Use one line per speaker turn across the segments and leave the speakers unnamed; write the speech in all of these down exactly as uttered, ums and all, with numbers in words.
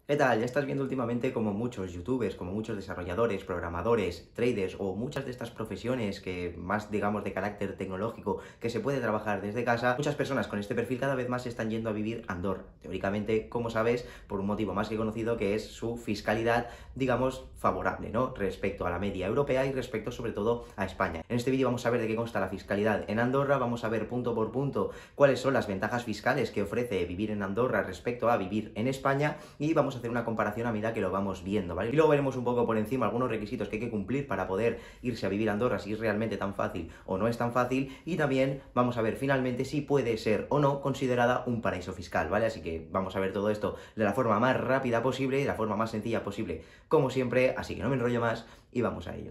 ¿Qué tal? Ya estás viendo últimamente como muchos youtubers, como muchos desarrolladores, programadores, traders o muchas de estas profesiones que más digamos de carácter tecnológico que se puede trabajar desde casa, muchas personas con este perfil cada vez más están yendo a vivir a Andorra. Teóricamente, como sabes, por un motivo más que conocido que es su fiscalidad, digamos, favorable, ¿no? Respecto a la media europea y respecto sobre todo a España. En este vídeo vamos a ver de qué consta la fiscalidad en Andorra, vamos a ver punto por punto cuáles son las ventajas fiscales que ofrece vivir en Andorra respecto a vivir en España y vamos a hacer una comparación a medida que lo vamos viendo, ¿vale? Y luego veremos un poco por encima algunos requisitos que hay que cumplir para poder irse a vivir a Andorra, si es realmente tan fácil o no es tan fácil, y también vamos a ver finalmente si puede ser o no considerada un paraíso fiscal, ¿vale? Así que vamos a ver todo esto de la forma más rápida posible, de la forma más sencilla posible, como siempre, así que no me enrollo más y vamos a ello.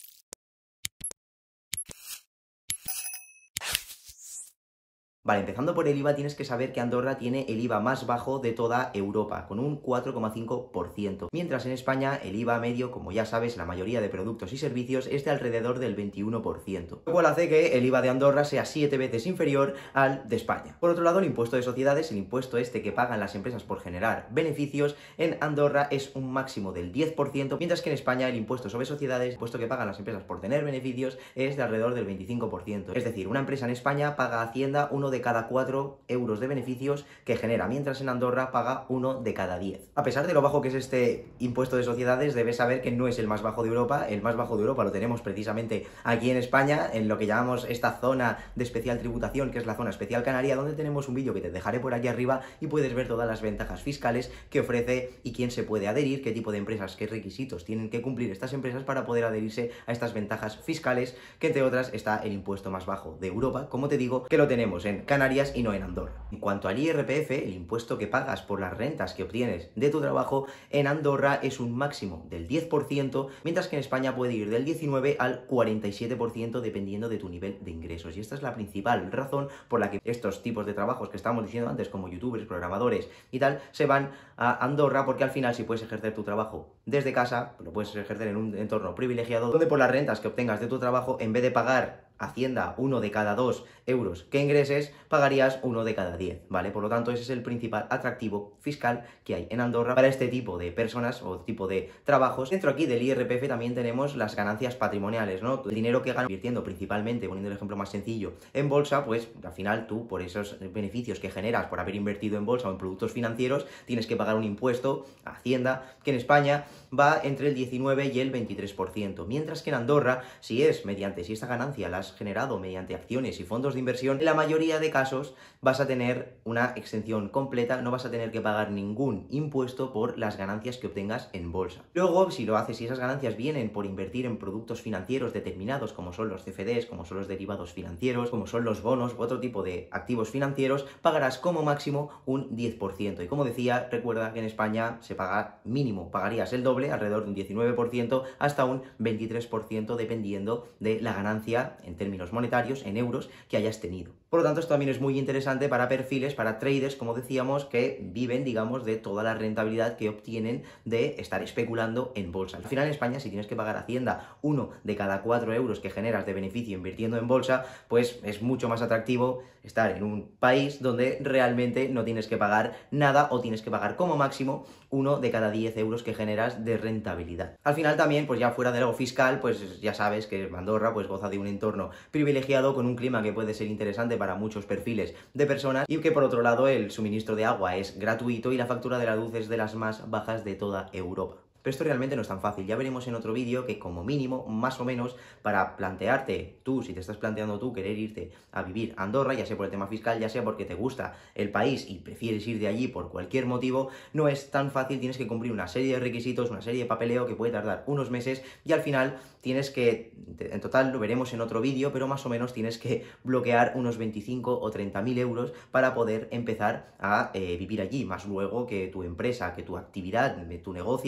Vale, empezando por el I V A, tienes que saber que Andorra tiene el I V A más bajo de toda Europa, con un cuatro coma cinco por ciento, mientras en España el I V A medio, como ya sabes, la mayoría de productos y servicios es de alrededor del veintiuno por ciento, lo cual hace que el I V A de Andorra sea siete veces inferior al de España. Por otro lado, el impuesto de sociedades, el impuesto este que pagan las empresas por generar beneficios, en Andorra es un máximo del diez por ciento, mientras que en España el impuesto sobre sociedades, el impuesto que pagan las empresas por tener beneficios, es de alrededor del veinticinco por ciento. Es decir, una empresa en España paga a Hacienda uno de cada cuatro euros de beneficios que genera, mientras en Andorra paga uno de cada diez. A pesar de lo bajo que es este impuesto de sociedades, debes saber que no es el más bajo de Europa. El más bajo de Europa lo tenemos precisamente aquí en España, en lo que llamamos esta zona de especial tributación, que es la zona especial canaria, donde tenemos un vídeo que te dejaré por aquí arriba y puedes ver todas las ventajas fiscales que ofrece y quién se puede adherir, qué tipo de empresas, qué requisitos tienen que cumplir estas empresas para poder adherirse a estas ventajas fiscales, que entre otras está el impuesto más bajo de Europa, como te digo, que lo tenemos en Canarias y no en Andorra. En cuanto al I R P F, el impuesto que pagas por las rentas que obtienes de tu trabajo, en Andorra es un máximo del diez por ciento, mientras que en España puede ir del diecinueve al cuarenta y siete por ciento dependiendo de tu nivel de ingresos. Y esta es la principal razón por la que estos tipos de trabajos que estábamos diciendo antes, como youtubers, programadores y tal, se van a Andorra, porque al final si puedes ejercer tu trabajo desde casa, lo puedes ejercer en un entorno privilegiado, donde por las rentas que obtengas de tu trabajo, en vez de pagar Hacienda uno de cada dos euros que ingreses, pagarías uno de cada diez, ¿vale? Por lo tanto, ese es el principal atractivo fiscal que hay en Andorra para este tipo de personas o tipo de trabajos. Dentro aquí del I R P F también tenemos las ganancias patrimoniales, ¿no? El dinero que ganas invirtiendo principalmente, poniendo el ejemplo más sencillo, en bolsa, pues al final tú, por esos beneficios que generas por haber invertido en bolsa o en productos financieros, tienes que pagar un impuesto a Hacienda, que en España va entre el diecinueve y el veintitrés por ciento, mientras que en Andorra, si es mediante, si esta ganancia la has generado mediante acciones y fondos de inversión, en la mayoría de casos vas a tener una exención completa, no vas a tener que pagar ningún impuesto por las ganancias que obtengas en bolsa. Luego, si lo haces, si esas ganancias vienen por invertir en productos financieros determinados, como son los C F Ds, como son los derivados financieros, como son los bonos u otro tipo de activos financieros, pagarás como máximo un diez por ciento. Y como decía, recuerda que en España se paga mínimo, pagarías el doble, alrededor de un diecinueve por ciento, hasta un veintitrés por ciento, dependiendo de la ganancia en términos monetarios, en euros, que hayas tenido. Por lo tanto, esto también es muy interesante para perfiles, para traders, como decíamos, que viven, digamos, de toda la rentabilidad que obtienen de estar especulando en bolsa. Al final, en España, si tienes que pagar a Hacienda uno de cada cuatro euros que generas de beneficio invirtiendo en bolsa, pues es mucho más atractivo estar en un país donde realmente no tienes que pagar nada o tienes que pagar como máximo uno de cada diez euros que generas de rentabilidad. Al final también, pues ya fuera de lo fiscal, pues ya sabes que Andorra pues goza de un entorno privilegiado con un clima que puede ser interesante para muchos perfiles de personas y que por otro lado el suministro de agua es gratuito y la factura de la luz es de las más bajas de toda Europa. Pero esto realmente no es tan fácil. Ya veremos en otro vídeo que como mínimo, más o menos, para plantearte tú, si te estás planteando tú querer irte a vivir a Andorra, ya sea por el tema fiscal, ya sea porque te gusta el país y prefieres ir de allí por cualquier motivo, no es tan fácil, tienes que cumplir una serie de requisitos, una serie de papeleo que puede tardar unos meses y al final tienes que, en total lo veremos en otro vídeo, pero más o menos tienes que bloquear unos veinticinco o treinta mil euros para poder empezar a eh, vivir allí, más luego que tu empresa, que tu actividad, tu negocio genere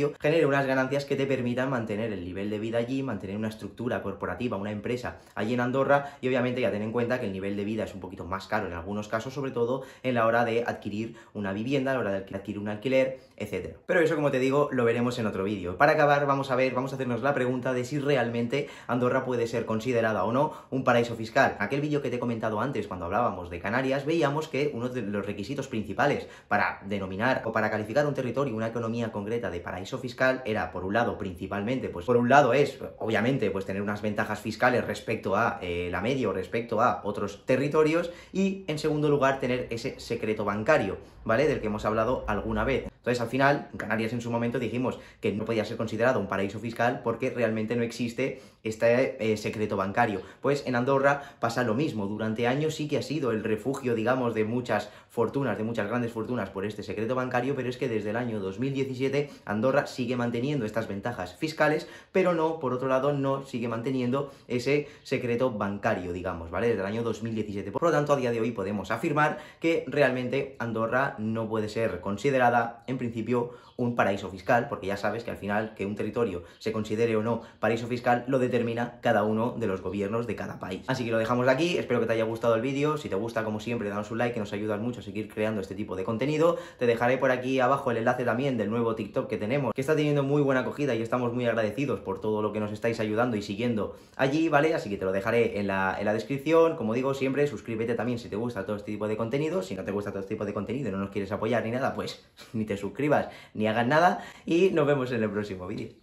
pero unas ganancias que te permitan mantener el nivel de vida allí, mantener una estructura corporativa, una empresa allí en Andorra, y obviamente ya ten en cuenta que el nivel de vida es un poquito más caro en algunos casos, sobre todo en la hora de adquirir una vivienda, a la hora de adquirir un alquiler, etcétera. Pero eso, como te digo, lo veremos en otro vídeo. Para acabar, vamos a ver, vamos a hacernos la pregunta de si realmente Andorra puede ser considerada o no un paraíso fiscal. En aquel vídeo que te he comentado antes, cuando hablábamos de Canarias, veíamos que uno de los requisitos principales para denominar o para calificar un territorio, una economía concreta de paraíso fiscal era, por un lado, principalmente, pues por un lado es, obviamente, pues tener unas ventajas fiscales respecto a eh, la media o respecto a otros territorios, y en segundo lugar tener ese secreto bancario, ¿vale? Del que hemos hablado alguna vez. Entonces, al final, en Canarias en su momento dijimos que no podía ser considerado un paraíso fiscal porque realmente no existe este eh, secreto bancario. Pues en Andorra pasa lo mismo. Durante años sí que ha sido el refugio, digamos, de muchas fortunas, de muchas grandes fortunas por este secreto bancario, pero es que desde el año dos mil diecisiete Andorra sigue manteniendo estas ventajas fiscales, pero no, por otro lado, no sigue manteniendo ese secreto bancario, digamos, ¿vale? Desde el año dos mil diecisiete. Por lo tanto, a día de hoy podemos afirmar que realmente Andorra no puede ser considerada, en principio, un paraíso fiscal, porque ya sabes que al final que un territorio se considere o no paraíso fiscal lo determina cada uno de los gobiernos de cada país. Así que lo dejamos aquí, espero que te haya gustado el vídeo. Si te gusta, como siempre, danos un like, que nos ayuda mucho a seguir creando este tipo de contenido. Te dejaré por aquí abajo el enlace también del nuevo TikTok que tenemos, que está teniendo muy buena acogida y estamos muy agradecidos por todo lo que nos estáis ayudando y siguiendo allí, ¿vale? Así que te lo dejaré en la, en la descripción. Como digo siempre, suscríbete también si te gusta todo este tipo de contenido. Si no te gusta todo este tipo de contenido y no nos quieres apoyar ni nada, pues ni te suscribas ni hagas nada, y nos vemos en el próximo vídeo.